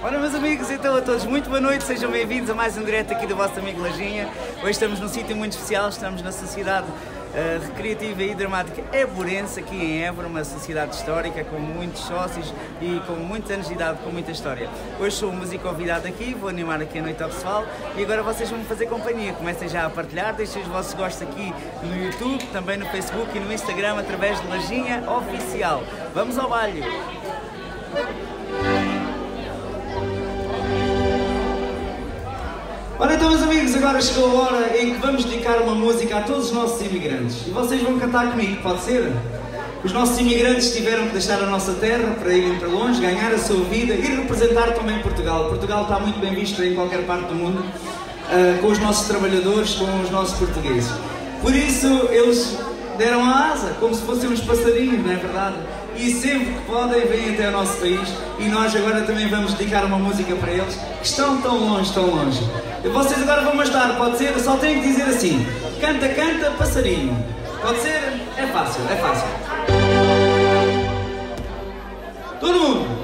Ora, meus amigos, então a todos muito boa noite, sejam bem-vindos a mais um direto aqui do vosso amigo Lajinha. Hoje estamos num sítio muito especial, estamos na Sociedade Recreativa e Dramática Évorense, aqui em Évora, uma sociedade histórica com muitos sócios e com muitos anos de idade, com muita história. Hoje sou um músico convidado aqui, vou animar aqui a noite ao pessoal e agora vocês vão me fazer companhia. Comecem já a partilhar, deixem os vossos gostos aqui no YouTube, também no Facebook e no Instagram através de Lajinha Oficial. Vamos ao baile! Ora então, meus amigos, agora chegou a hora em que vamos dedicar uma música a todos os nossos imigrantes. E vocês vão cantar comigo, pode ser? Os nossos imigrantes tiveram que deixar a nossa terra para irem para longe, ganhar a sua vida e representar também Portugal. Portugal está muito bem visto em qualquer parte do mundo, com os nossos trabalhadores, com os nossos portugueses. Por isso, eles deram a asa, como se fossem uns passarinhos, não é verdade? E sempre que podem, vêm até ao nosso país. E nós agora também vamos dedicar uma música para eles, que estão tão longe, tão longe. Vocês agora vão-me ajudar, pode ser? Eu só tenho que dizer assim: canta, canta, passarinho. Pode ser? É fácil, é fácil. Todo mundo!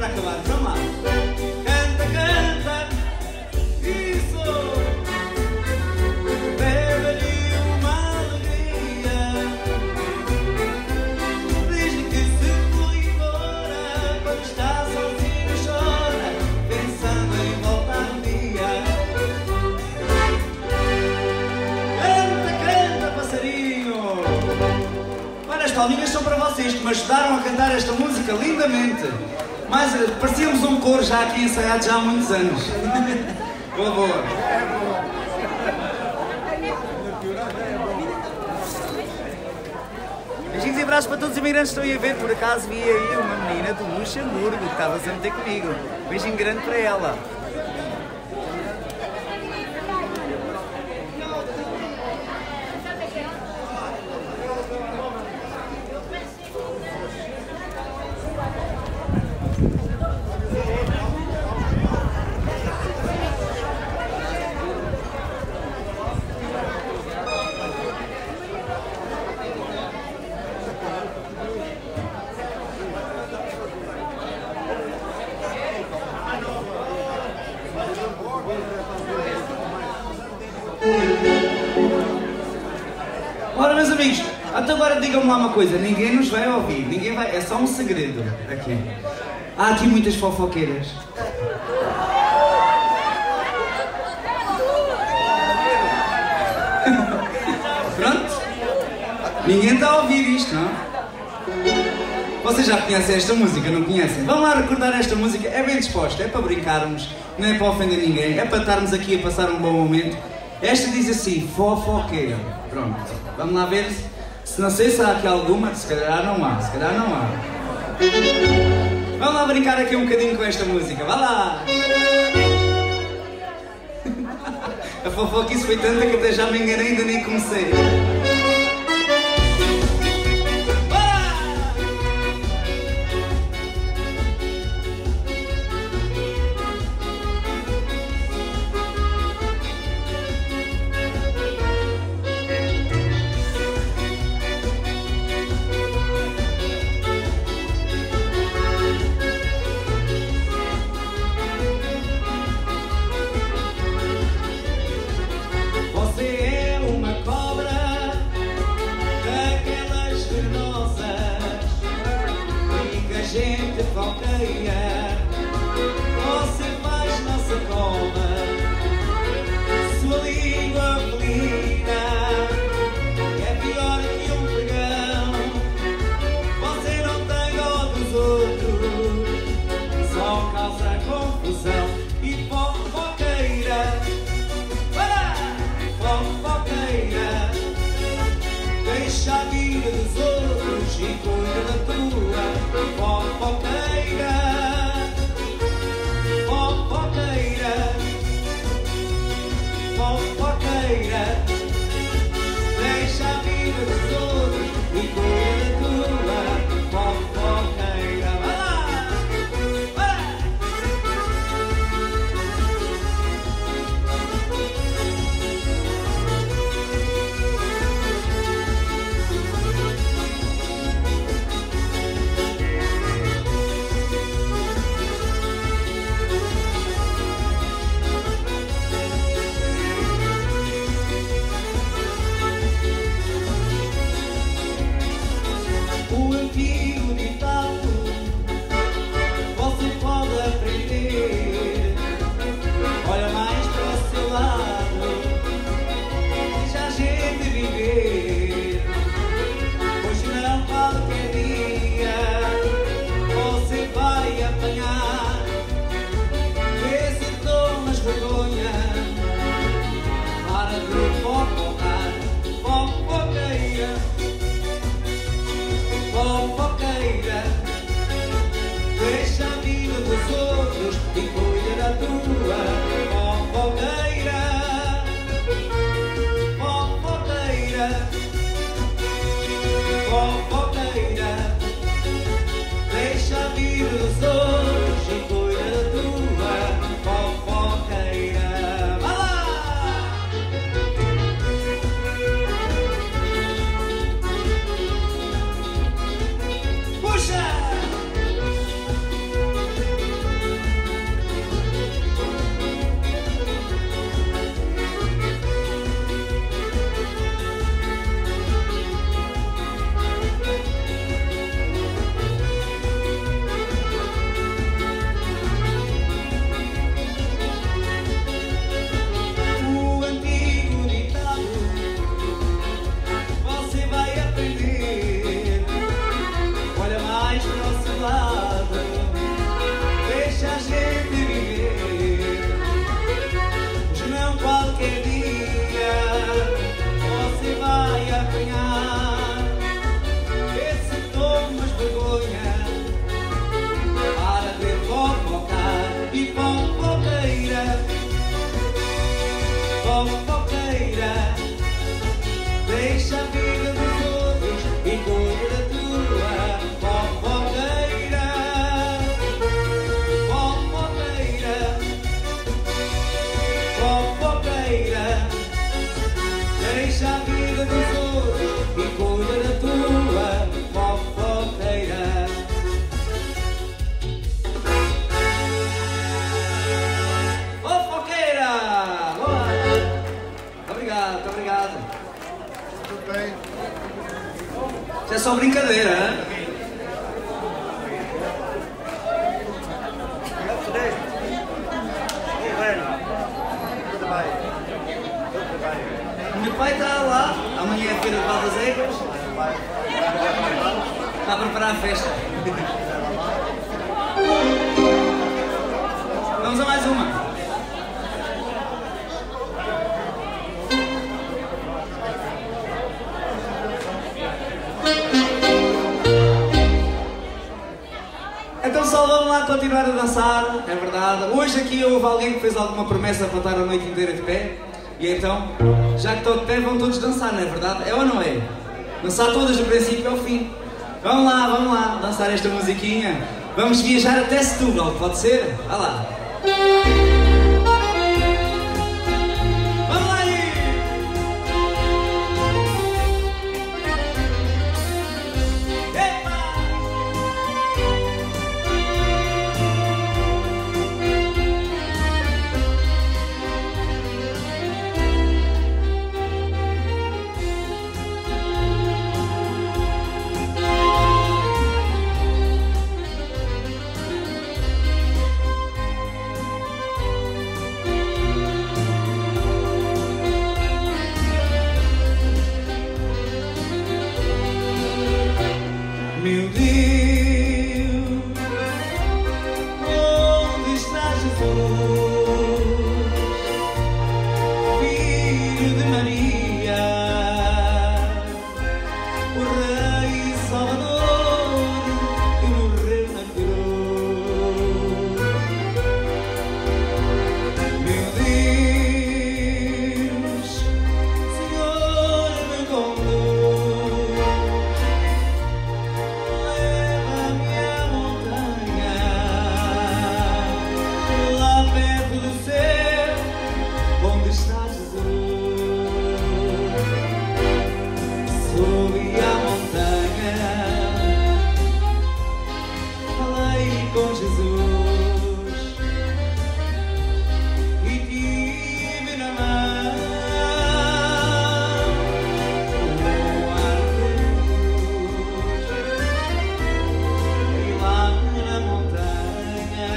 para acabar, vamos lá. Canta, canta, isso. Bebe-lhe uma alegria. Diz-lhe que se foi embora, quando está sozinho chora, pensando em voltar um dia. Canta, canta, passarinho. Olha, as palminhas são para vocês que me ajudaram a cantar esta música lindamente. Mas parecíamos um coro já aqui ensaiado já há muitos anos. Boa, boa. Beijinhos e abraços para todos os imigrantes que estão aí a ver. Por acaso vi aí uma menina do Luxemburgo que estava sempre a ter comigo. Beijinho grande para ela. Ora, meus amigos, até agora digam-me lá uma coisa, ninguém nos vai ouvir, ninguém vai, é só um segredo aqui. Há aqui muitas fofoqueiras. Pronto? Ninguém está a ouvir isto, não? Vocês já conhecem esta música, não conhecem? Vamos lá recordar esta música, é bem disposta, é para brincarmos, não é para ofender ninguém, é para estarmos aqui a passar um bom momento. Esta diz assim, fofoqueira. Pronto, vamos lá ver se não sei se há aqui alguma, se calhar não há, se calhar não há. Vamos lá brincar aqui um bocadinho com esta música, vá lá! A fofoquice foi tanta que até já me enganei, ainda nem comecei. Gente falqueia, você faz nossa cova, sua língua felina é pior que um pregão. Você não tem dó dos outros, só causa confusão. E fofoqueira, fofoqueira, deixa a vida dos outros e cuida da tua. Fofoqueira, só brincadeira, hein? O meu pai está lá, amanhã é a feira de Baldaseiras. Está a preparar a festa. Vamos a mais uma. Então só vamos lá continuar a dançar, é verdade. Hoje aqui houve alguém que fez alguma promessa para estar a noite inteira de pé. E então, já que estou de pé, vão todos dançar, não é verdade? É ou não é? Dançar todas do princípio ao fim. Vamos lá, dançar esta musiquinha. Vamos viajar até Setúbal, pode ser? Vá lá. Vamos lá aí! Epa! Meu Deus, onde está Jesus, Filho de Maria, o Rei Salvador que morreu na cruz? Meu Deus, Senhor, me conduz. Leva-me à montanha, lá perto do céu, onde está Jesus. Subi à montanha, falei com Jesus e tive na mão o arco-íris. E lá na montanha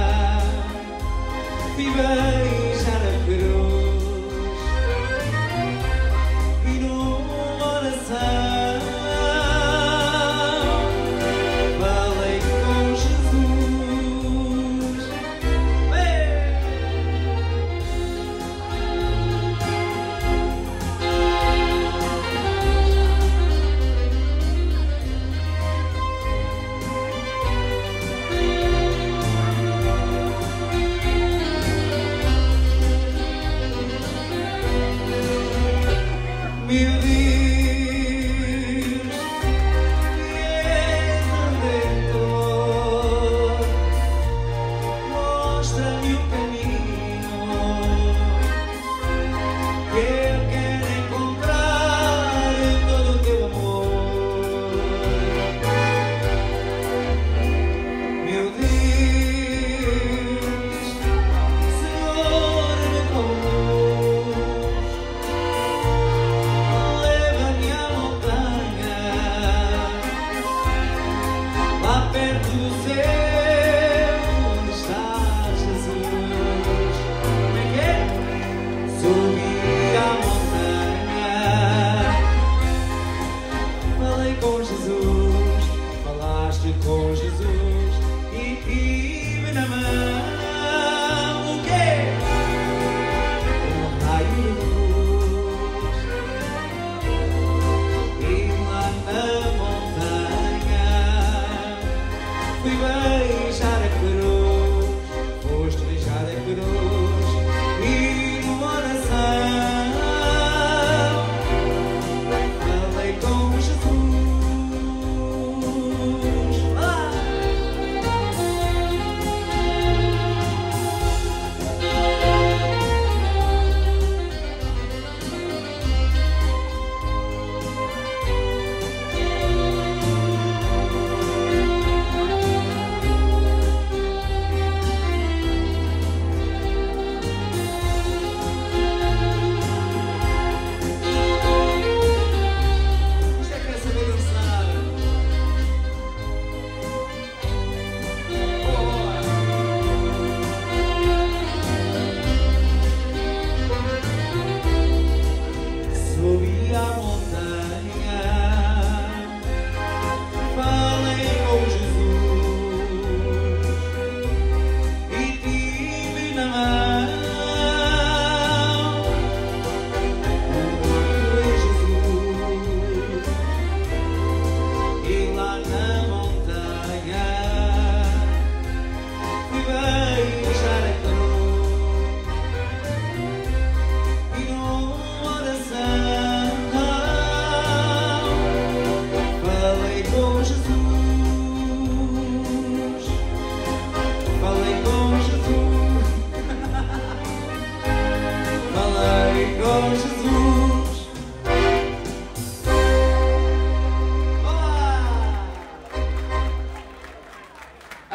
vi beijar a cruz e numa oração falei com Jesus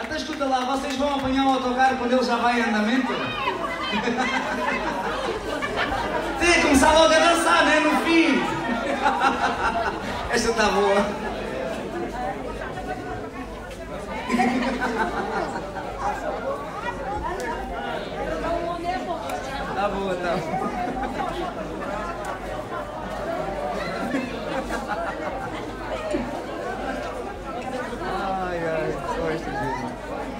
Até escuta lá, vocês vão apanhar o autocarro quando ele já vai em andamento? Tem que começar logo a dançar, né? No fim. Esta está boa. Está boa, está boa. Ai, ai, só esta gente.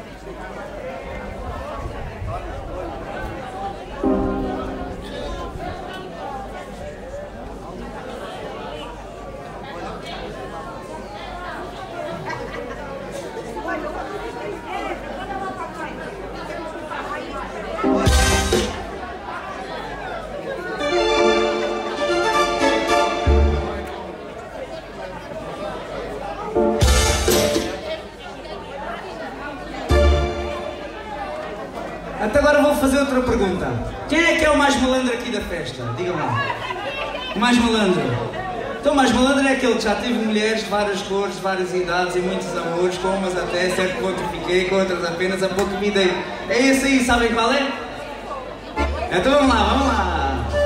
Até agora vou fazer outra pergunta. Quem é que é o mais malandro aqui da festa? Digam lá. O mais malandro? Então o mais malandro é aquele que já teve mulheres de várias cores, de várias idades e muitos amores, com umas até, certo que outro fiquei, com outras apenas, a pouco me dei. É esse aí, sabem qual é? Então vamos lá, vamos lá.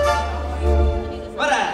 Bora!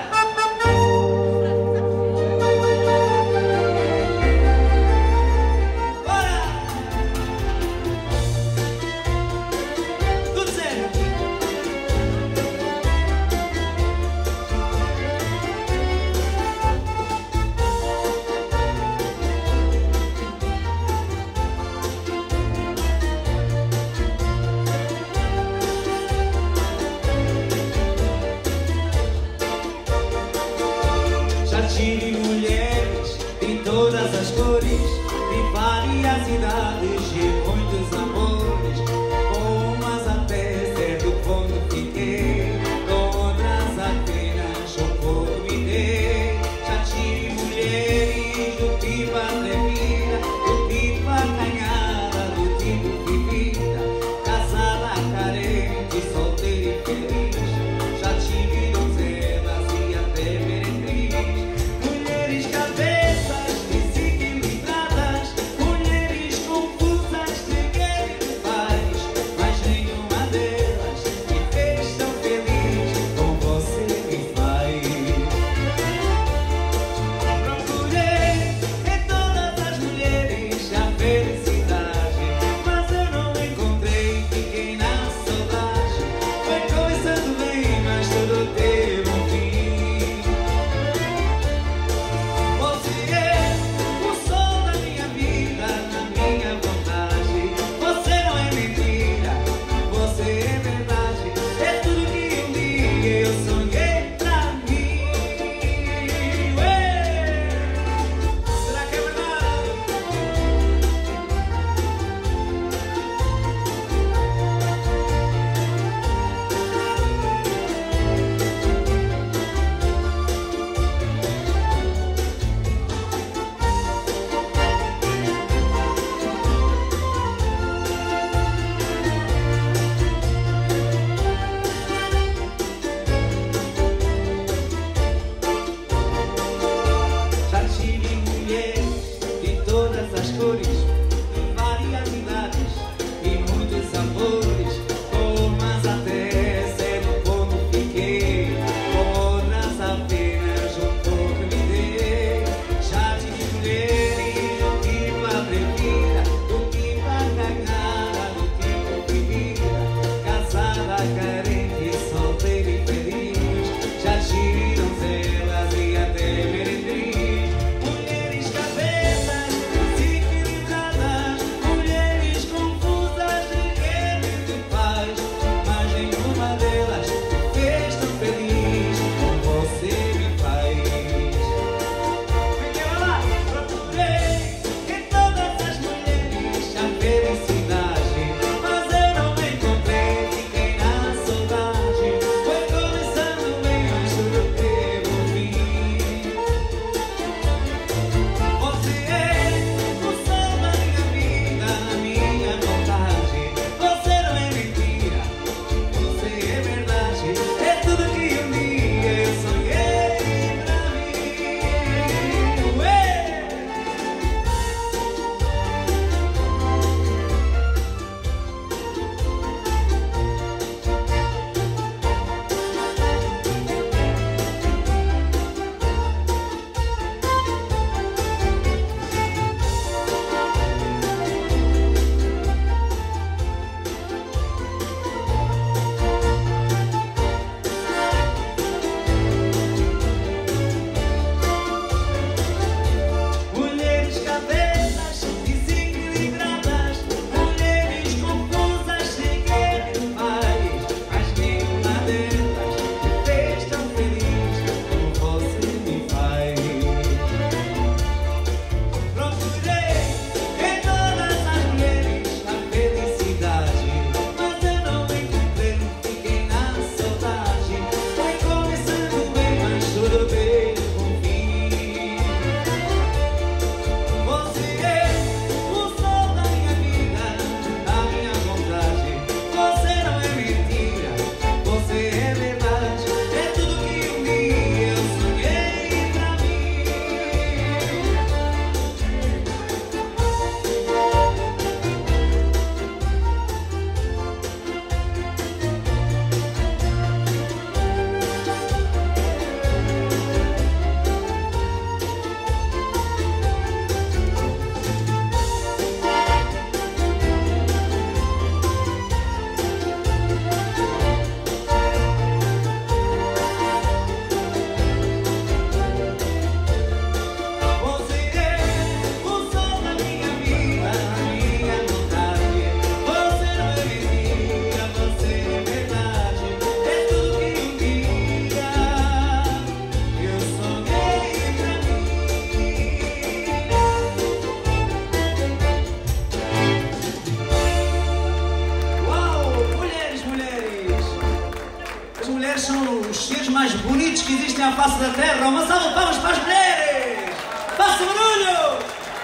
mais bonitos que existem à face da terra. Uma salva de palmas para as mulheres! Faça barulho!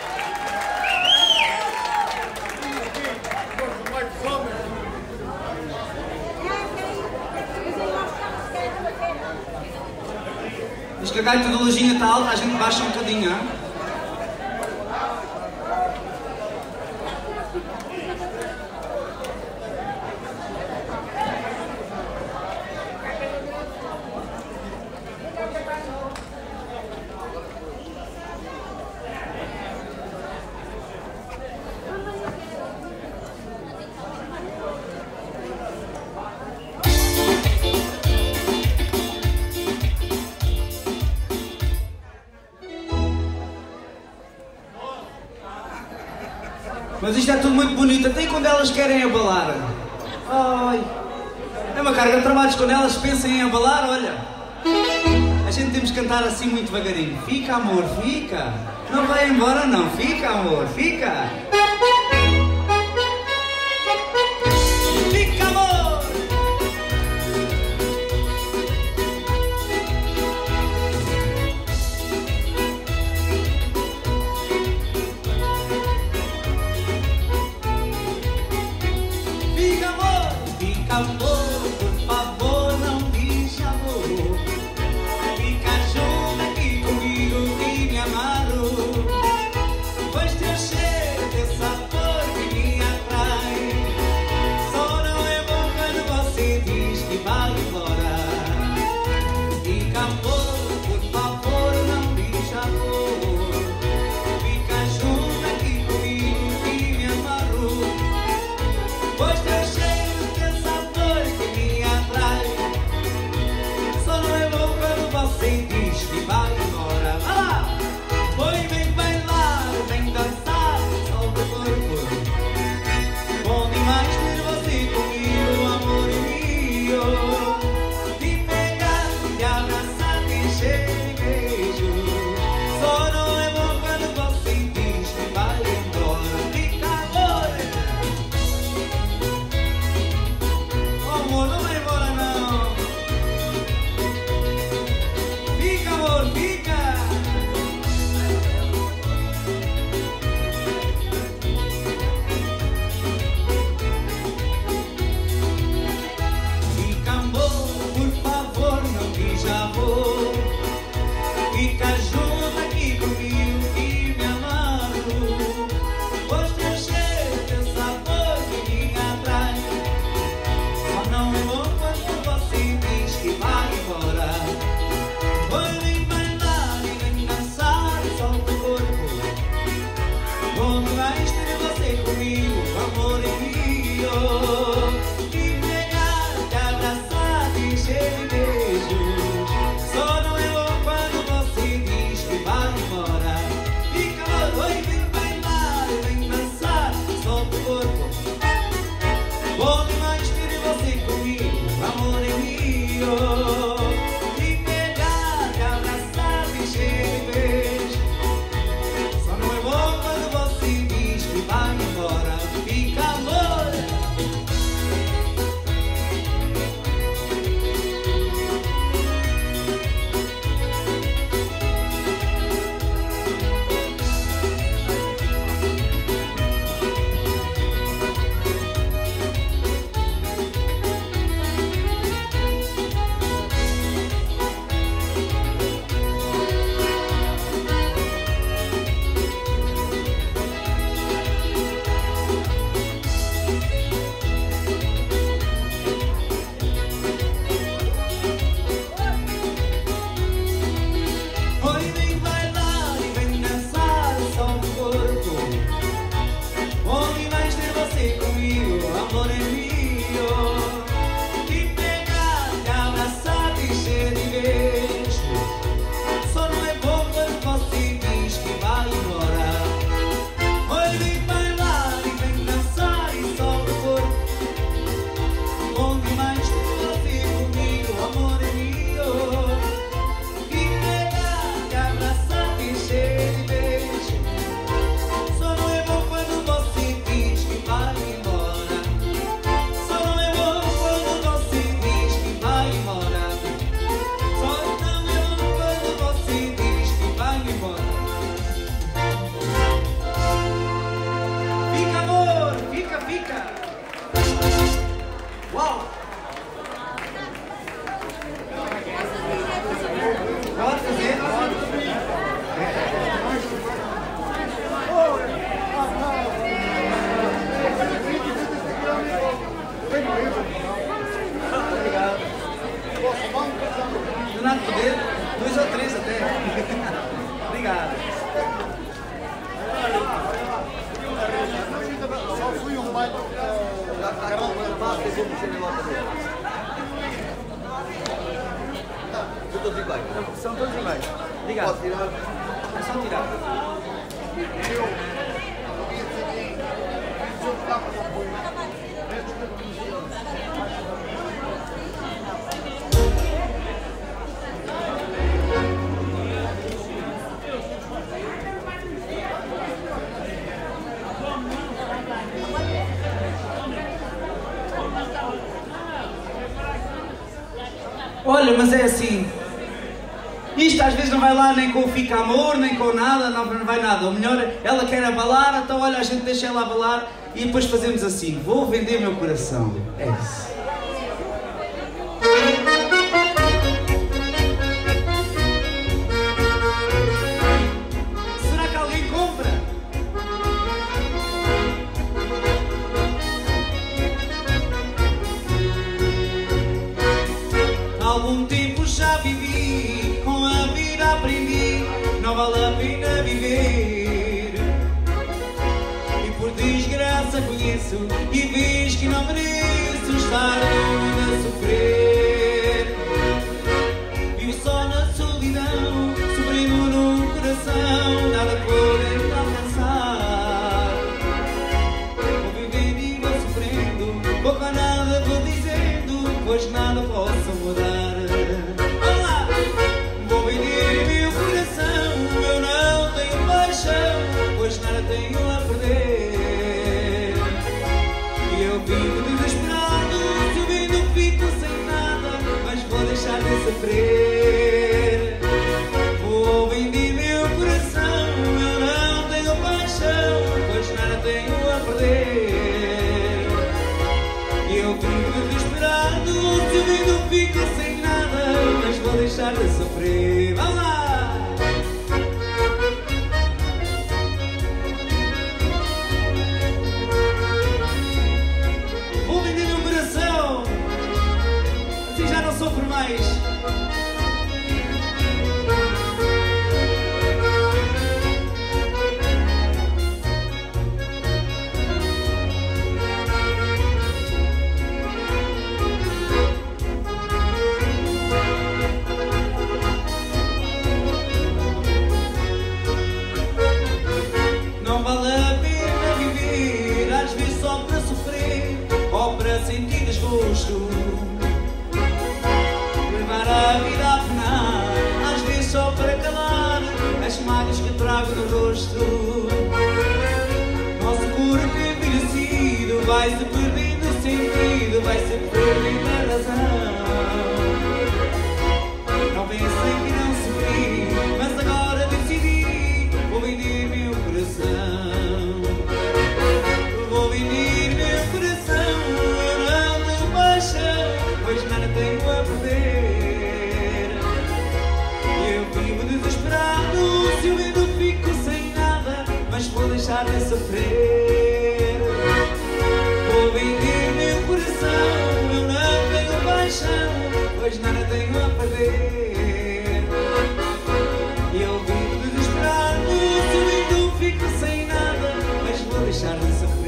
Diz que a gaita do Lojinha está alta, a gente baixa um bocadinho, hein? Mas isto é tudo muito bonito, até quando elas querem abalar. Ai, é uma carga de trabalhos, quando elas pensam em abalar, olha. A gente temos que cantar assim muito devagarinho. Fica, amor, fica. Não vai embora não, fica, amor, fica. Fica, amor. Amor, por favor, não diz amor. Fica junto aqui comigo e me amarro. Pois teu cheiro, teu sabor que me atrai. Só não é bom quando você diz que vai embora. Fica amor, por favor, não diz amor. Fica junto aqui comigo e me amarro. Pois teu cheiro, você diz que vai embora. Vai lá! Oi, vem bailar, vem dançar, solta o corpo. Bom demais ter você comigo, amor meu. De pegar, de abraçar, de encher de beijos. Só não é bom quando você diz que vai embora. Fica, amor! Oh, amor, não vai embora não. Fica, amor, fica! Fica, amor, por favor, não diz amor. Fica junto aqui comigo e me amarro. Pois teu cheiro, teu sabor que me atrai. Só não é bom quando você diz que vai embora. Vem bailar e vem dançar e solta o corpo. Bom demais ter você comigo, amor meu. De pegar, de abraçar, de encher de beijos. Só não é bom quando você diz que vai embora. Fica, amor, oi, vem bailar e vem dançar e solta o corpo. Bom demais ter você comigo, amor meu. Só não é bom quando você diz que vai embora. Fica, amor. Oi, vem bailar e vem dançar, solta o corpo. Bom demais ter você comigo, amor meu. De pegar, de abraçar, de encher de beijos. Só não é bom quando você diz que vai embora. Oi, vem bailar e vem dançar e solta o corpo. Bom demais ter você comigo, amor meu. De pegar, de abraçar, de encher de beijo. Só não é bom quando você diz que vai embora. São todos iguais. Obrigado. Pode tirar. É só tirar. Olha, mas é assim. Isto às vezes não vai lá nem com o fica amor, nem com nada, não vai nada. O melhor, ela quer abalar, então olha, a gente deixa ela abalar e depois fazemos assim. Vou vender meu coração. É isso. Será que alguém compra? Algum tempo já vivi, com a vida aprendi, não vale a pena viver. E por desgraça conheço e vejo que não mereço estar longe a sofrer. Vivo só na solidão, sofrendo no coração, nada pode alcançar. Vou vivendo e vou sofrendo, pouco a nada vou dizendo, pois nada posso mudar. Pois nada tenho a perder. E eu vivo desesperado, se ouvindo fico sem nada, mas vou deixar de sofrer. Vou vender meu coração, eu não tenho paixão, pois nada tenho a perder. E eu vivo desesperado, se ouvindo fico sem nada, mas vou deixar de sofrer. Vamos lá! Sofro mais. Não vale a pena viver, às vezes só para sofrer ou para sentir desgosto. A vida a penar, às vezes só para calar as mágoas que trago no rosto. Nosso corpo envelhecido vai-se perdendo sentido, vai-se perdendo a razão. Não pensei que não sofri, mas agora decidi, vou vender meu coração. Vou vender meu coração, eu não tenho paixão, pois nada tenho a perder. Se eu vendo fico sem nada, mas vou deixar de sofrer. Vou vender meu coração, eu não tenho paixão, pois nada tenho a perder. E eu vivo desesperado, se eu vendo fico sem nada, mas vou deixar de sofrer.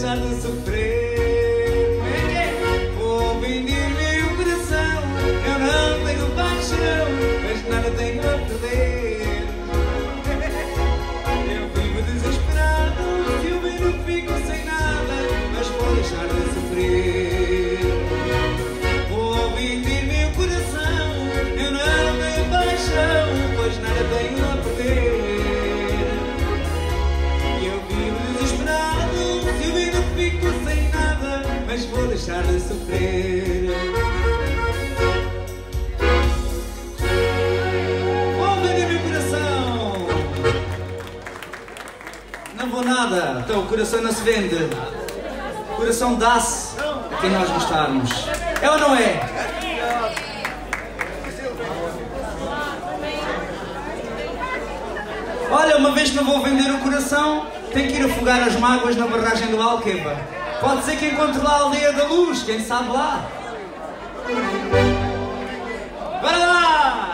deixar de sofrer. Vou vender meu coração, eu não tenho paixão, mas nada tenho a perder. Eu vivo desesperado, ciúmeiro fico sem nada, mas vou deixar de sofrer. Vou vender meu coração, eu não tenho paixão, pois nada tenho a perder. Fico sem nada, mas vou deixar de sofrer. Vou vender meu coração. Não vou nada, então o coração não se vende. O coração dá-se a quem nós gostarmos. É ou não é? Olha, uma vez que não vou vender o coração, tenho que ir afogar as mágoas na barragem do Alqueva. Pode ser que encontre lá a aldeia da luz, quem sabe lá. Bora lá!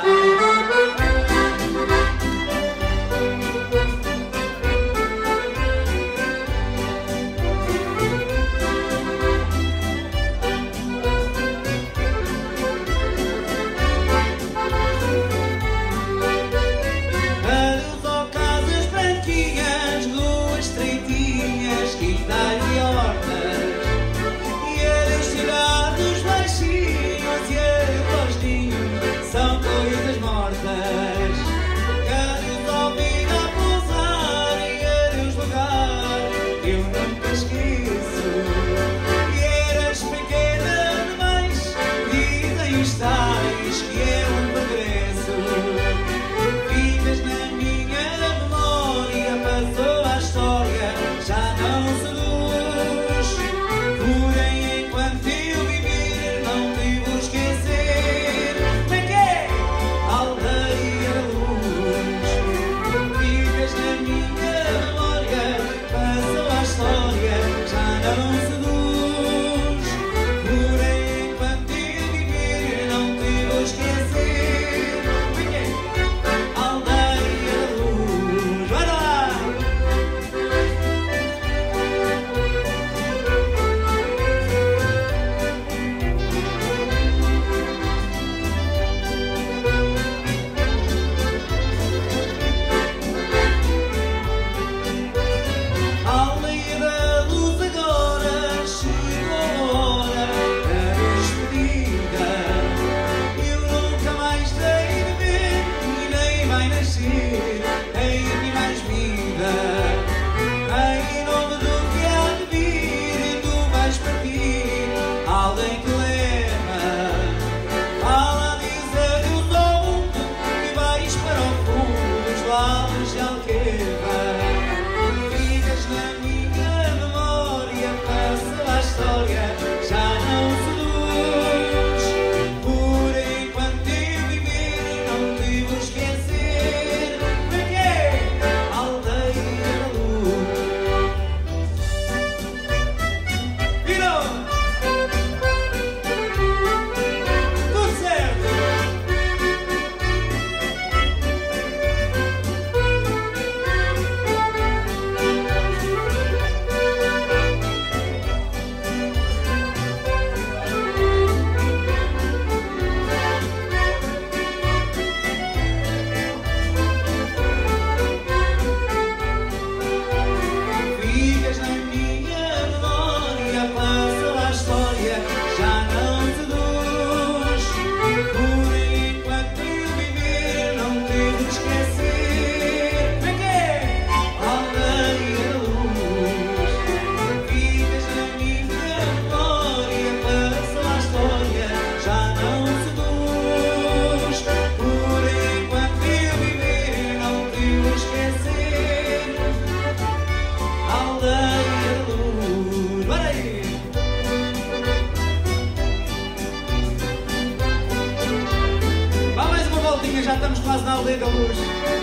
Já estamos quase na aldeia da luz.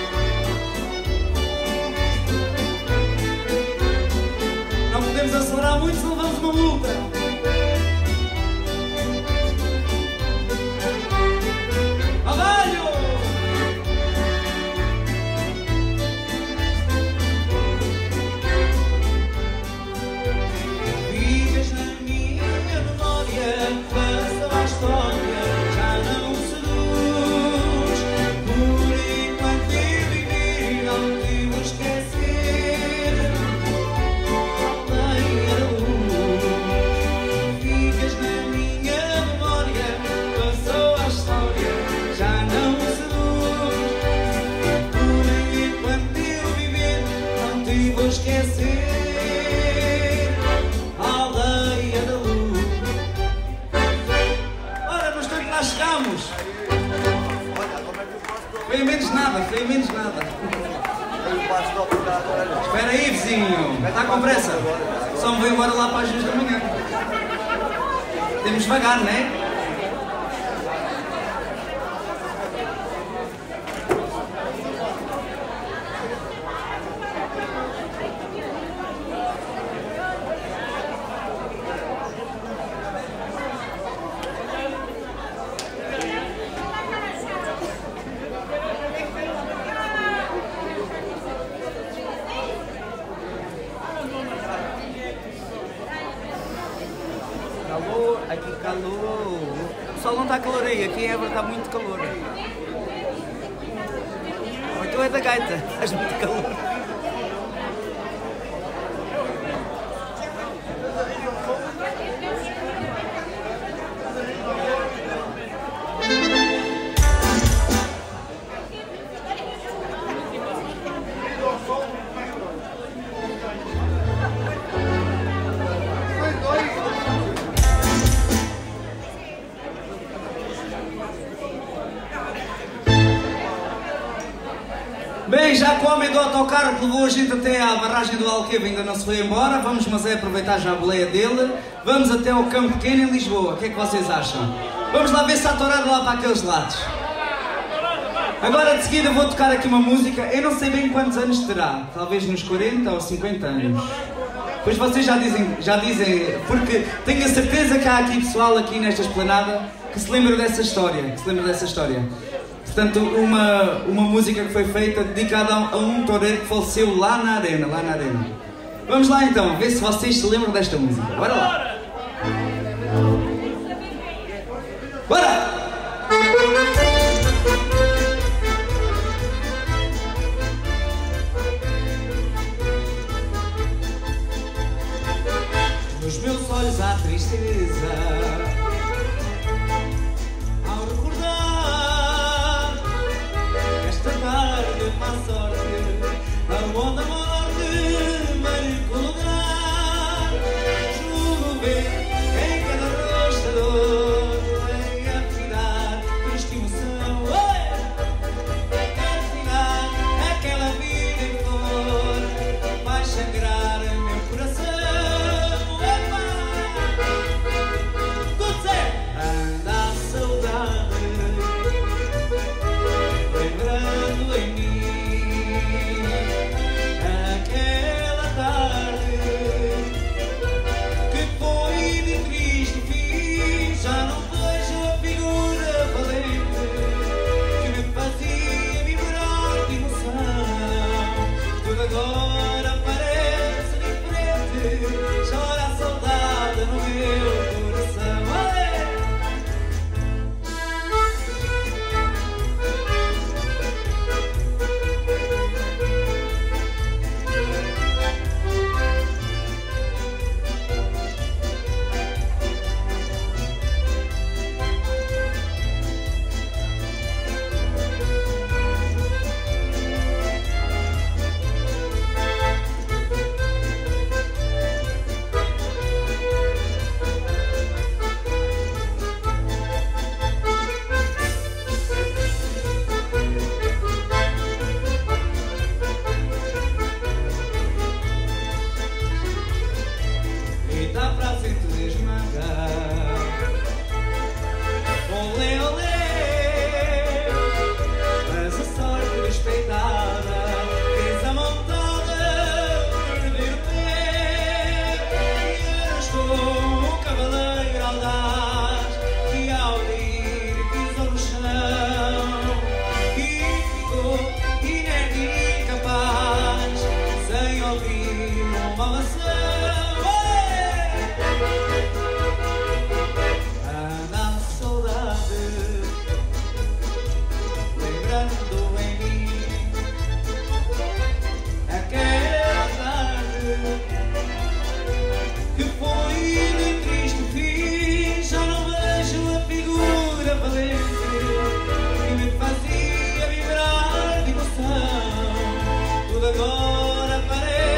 Não podemos acelerar muito, senão levamos uma multa. Avalho! te vou esquecer, aldeia da luz. Ora, mas tanto lá chegamos. Foi menos nada, foi menos nada. Espera aí, vizinho. Está com pressa? Só me vou embora lá para as 2 da manhã. Temos devagar, não é? Calor, aqui calor. O sol não está calor aí, aqui em Évora está muito calor. Ou então é da gaita, faz muito calor. Bem, já que o homem do autocarro que levou a gente até à barragem do Alqueva ainda não se foi embora, vamos mas é aproveitar já a boleia dele. Vamos até ao Campo Pequeno em Lisboa, o que é que vocês acham? Vamos lá ver se há tourada lá para aqueles lados. Agora de seguida vou tocar aqui uma música, eu não sei bem quantos anos terá, talvez uns 40 ou 50 anos. Pois vocês já dizem, porque tenho a certeza que há aqui pessoal aqui nesta esplanada que se lembra dessa história, Portanto, uma música que foi feita dedicada a um toureiro que faleceu lá na arena, Vamos lá então, ver se vocês se lembram desta música. Bora lá! Bora! Nos meus olhos há tristeza ao recordar esta tarde má sorte, aonde a morte me colocar. Julgo ver em cada rosto a dor, em afinidade, triste emoção. Afinal, aquela vida em flor vai sangrar meu coração. Anda a saudade lembrando em mim aquela tarde que foi de triste fim. Já não vejo a figura valente que me fazia vibrar de emoção. Tudo agora parece diferente, chora a saudade no meu coração. E dá pra se esmagar. Olê, olê, mas a sorte respeitada fez a montada perder o pé. E eu estou um cavaleiro audaz que ao ir pisou no chão e ficou inerte e incapaz sem ouvir uma oração. Anda a saudade lembrando em mim aquela tarde que foi de triste fim. Já não vejo a figura valente que me fazia vibrar de emoção. Tudo agora parece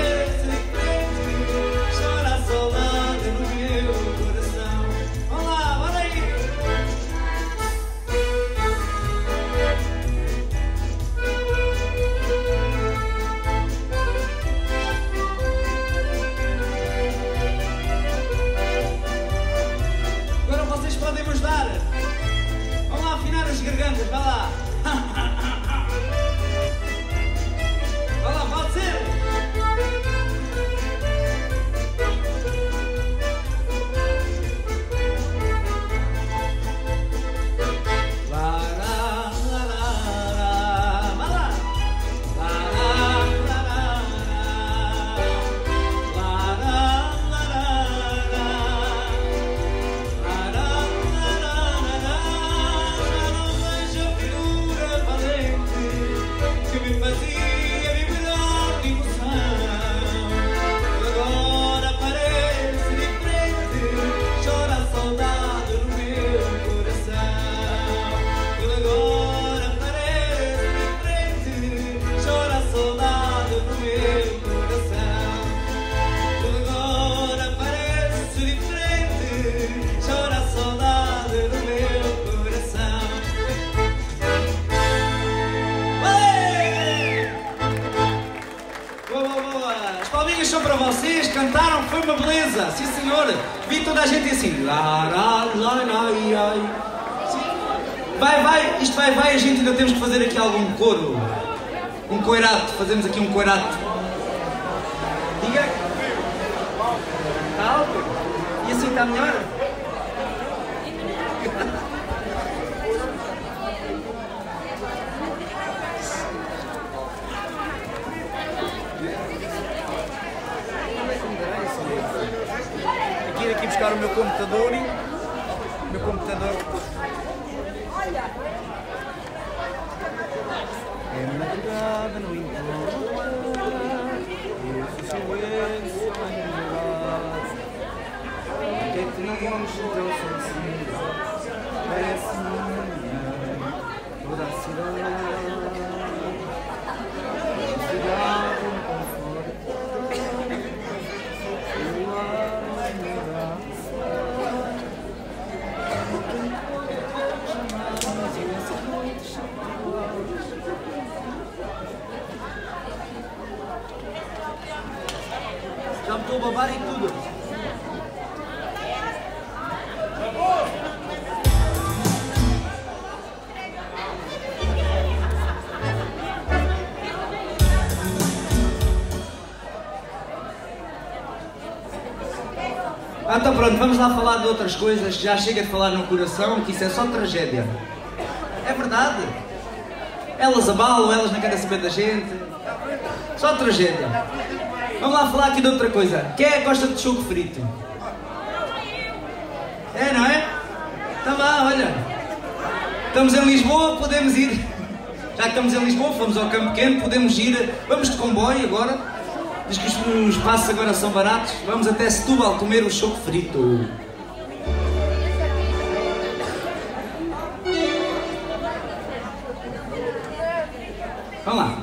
boa. As palminhas são para vocês, cantaram, foi uma beleza. Sim, senhor. Vi toda a gente assim. Vai, isto vai, a gente ainda temos que fazer aqui algum coro. Um coirato, fazemos aqui um coirato. Diga. Está alto? E assim está melhor? Aqui buscar o meu computador. É madrugada no interior, esse silêncio anulado, que é triste, tão sensível, parece minha, toda a cidade um conforto, eu já me estou a babar em tudo. Então pronto, vamos lá falar de outras coisas. Já chega de falar no coração, que isso é só tragédia. É verdade. Elas abalam, elas não querem saber da gente. Só tragédia. Vamos lá falar aqui de outra coisa. Quem é que gosta de choco frito? É, não é? Então vá, olha. Estamos em Lisboa, podemos ir. Já que estamos em Lisboa, fomos ao Campo Pequeno, podemos ir. Vamos de comboio agora. Diz que os passos agora são baratos. Vamos até Setúbal comer o choco frito. Vamos lá.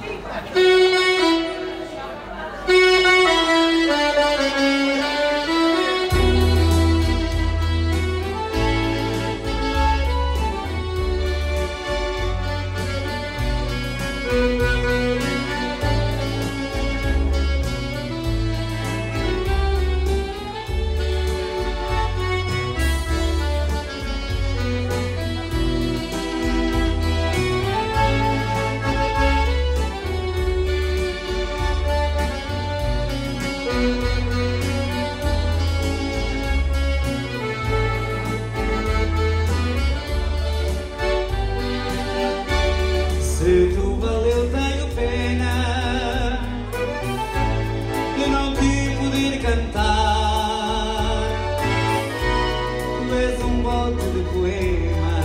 Setúbal, eu tenho pena de não te poder cantar. Tu és um bote de poema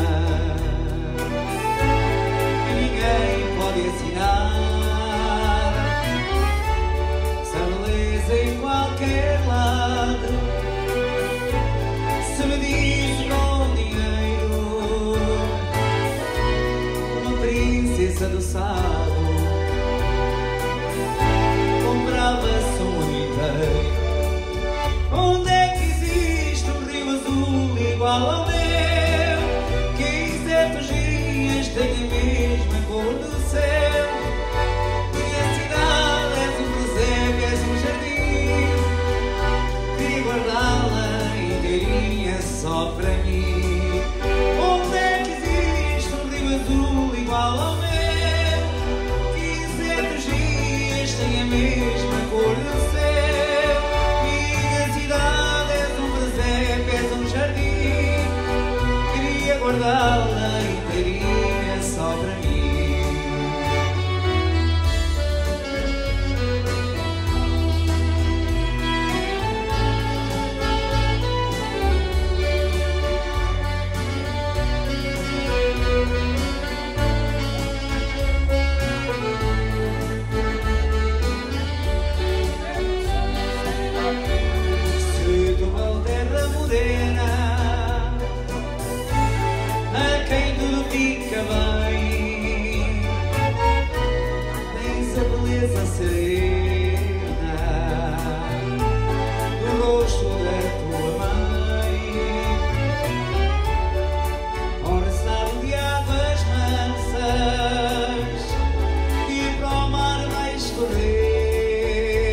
que ninguém pode ensinar. Se a beleza em qualquer lado se me diz com dinheiro, princesa do sado comprava-se um ano inteiro. Onde é que existe um rio azul igual ao meu, que em certos dias tem a mesma cor do céu? Minha cidade és um presépio, és um jardim, queria guardá-la inteirinha só para mim. Onde é que existe um rio azul igual ao meu, que em certos dias tem a mesma cor do céu? Minha cidade és um presépio, és um jardim, queria guardá-la inteirinha só para mim. Setúbal, terra morena, a quem tudo fica bem, tens a beleza serena do rosto da tua mãe. Honra estado de águas mansas e para o mar vais correr.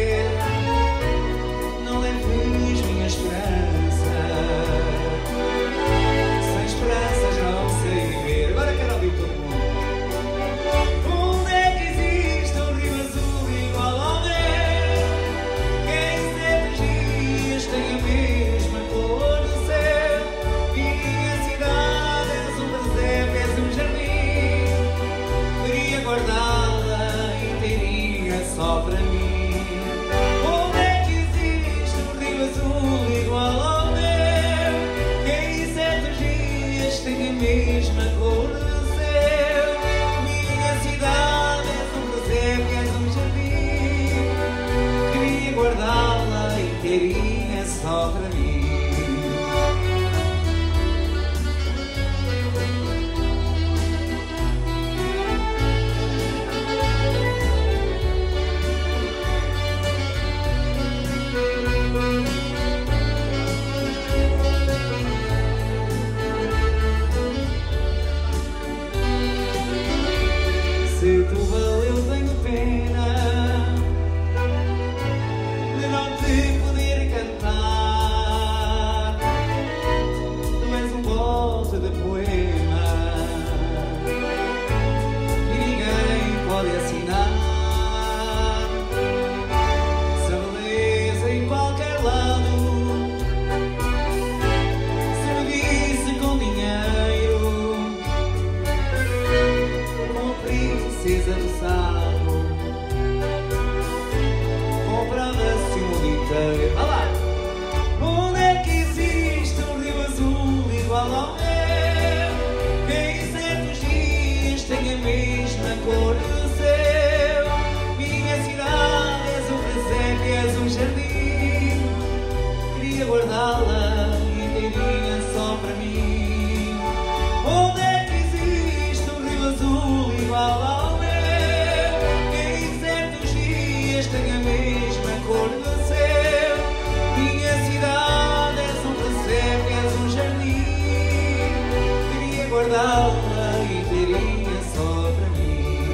inteiro. Vá lá! Onde é que existe um rio azul igual ao meu? Que em certos dias tem a mesma cor do céu. Minha cidade és um presépio, és um jardim. Queria guardá-la inteirinha só para mim. Onde é que existe um rio azul igual ao meu? Que em certos dias tem a mesma cor do céu. Minha cidade és um presépio, és um jardim. Queria guardá-la inteirinha só para mim.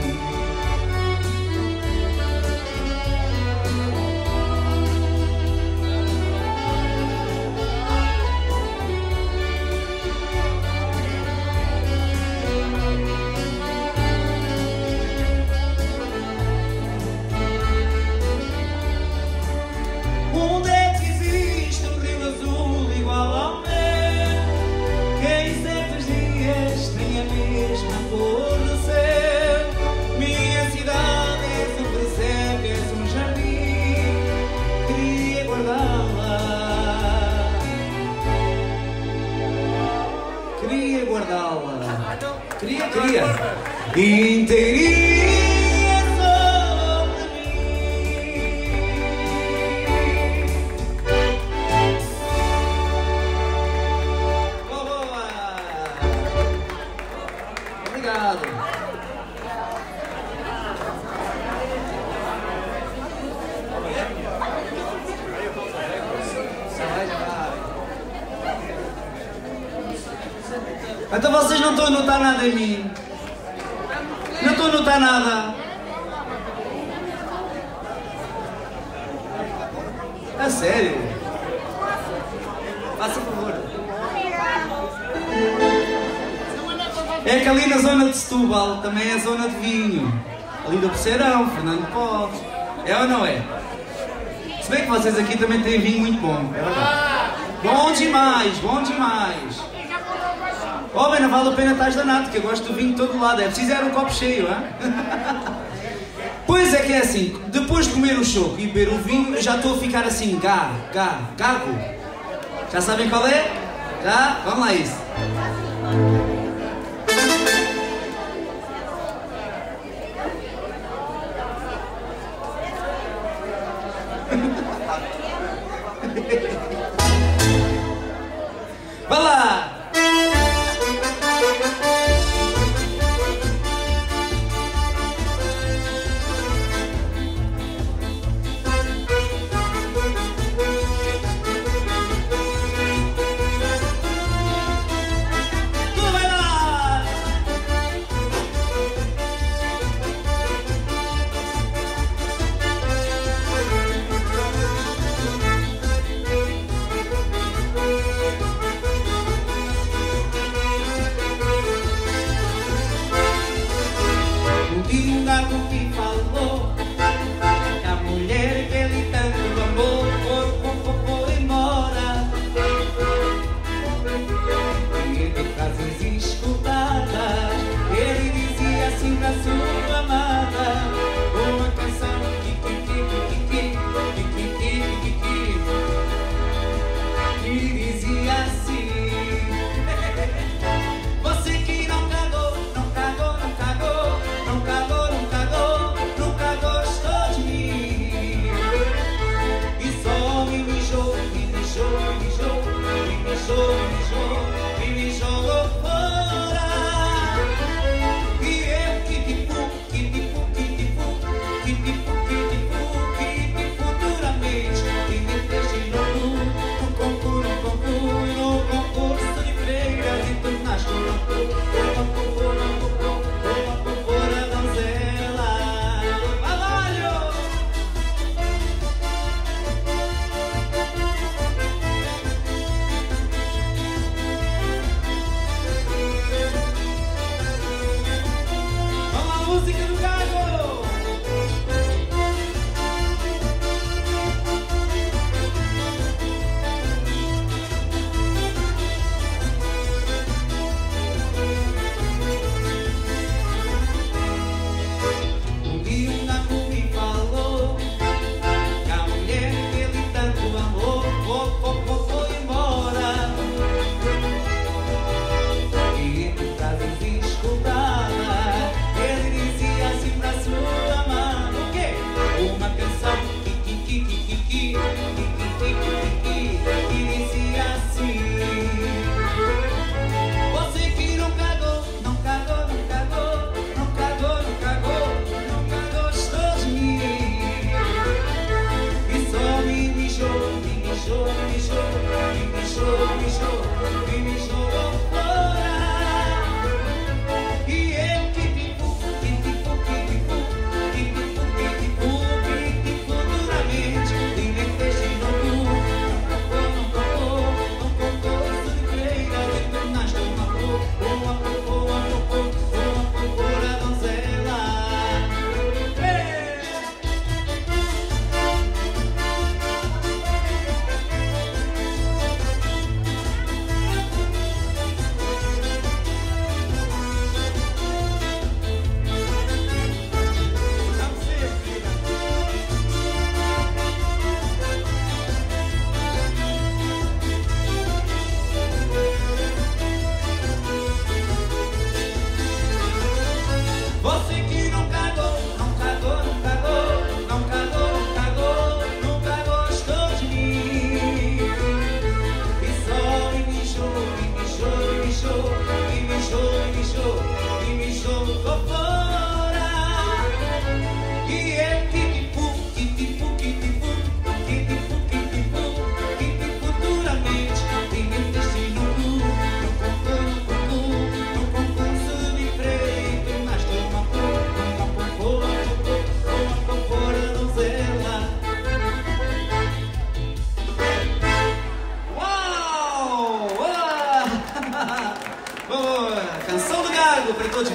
Onde é que existe um rio azul igual ao meu? Que em certos dias tem a mesma cor do céu. Minha cidade és um presépio, és um jardim. Queria guardá-la. Queria guardá-la. Queria. Inteirinha só para mim. Boa! Obrigado. Então vocês não estão a notar nada em mim? Não estou a notar nada? A sério? Faça favor. É que ali na zona de Setúbal também é zona de vinho. Ali do Poceirão, Fernando Pote. É ou não é? Se bem que vocês aqui também têm vinho muito bom, é verdade. Bom demais, bom demais. Oh, bem, não vale a pena estás danado, que eu gosto do vinho de todo lado. É preciso era um copo cheio, hein? Pois é que é assim, depois de comer o choco e beber o vinho, eu já estou a ficar assim, gago. Já sabem qual é? Já? Vamos lá isso. Vai lá!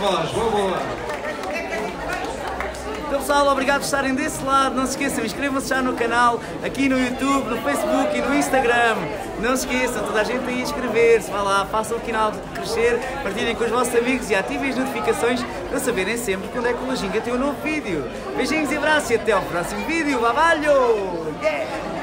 voz. Boa, boa. Então pessoal, obrigado por estarem desse lado. Não se esqueçam, inscrevam-se já no canal, aqui no YouTube, no Facebook e no Instagram. Não se esqueçam, toda a gente aí a inscrever-se. Vá lá, façam o canal crescer, partilhem com os vossos amigos e ativem as notificações para saberem sempre quando é que o Lojinha tem um novo vídeo. Beijinhos e abraços e até ao próximo vídeo. Babalho! Yeah!